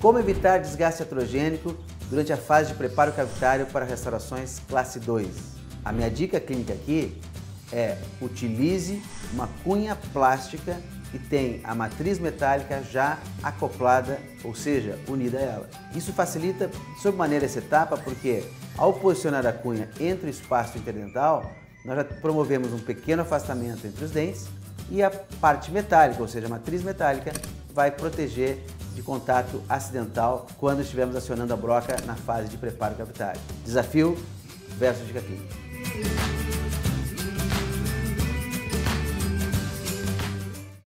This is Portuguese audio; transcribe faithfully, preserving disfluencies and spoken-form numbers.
Como evitar desgaste atrogênico durante a fase de preparo cavitário para restaurações classe dois? A minha dica clínica aqui é: utilize uma cunha plástica que tem a matriz metálica já acoplada, ou seja, unida a ela. Isso facilita sobremaneira essa etapa porque, ao posicionar a cunha entre o espaço interdental, nós já promovemos um pequeno afastamento entre os dentes e a parte metálica, ou seja, a matriz metálica, vai proteger de contato acidental quando estivermos acionando a broca na fase de preparo cavitário. Desafio versus dica clínica.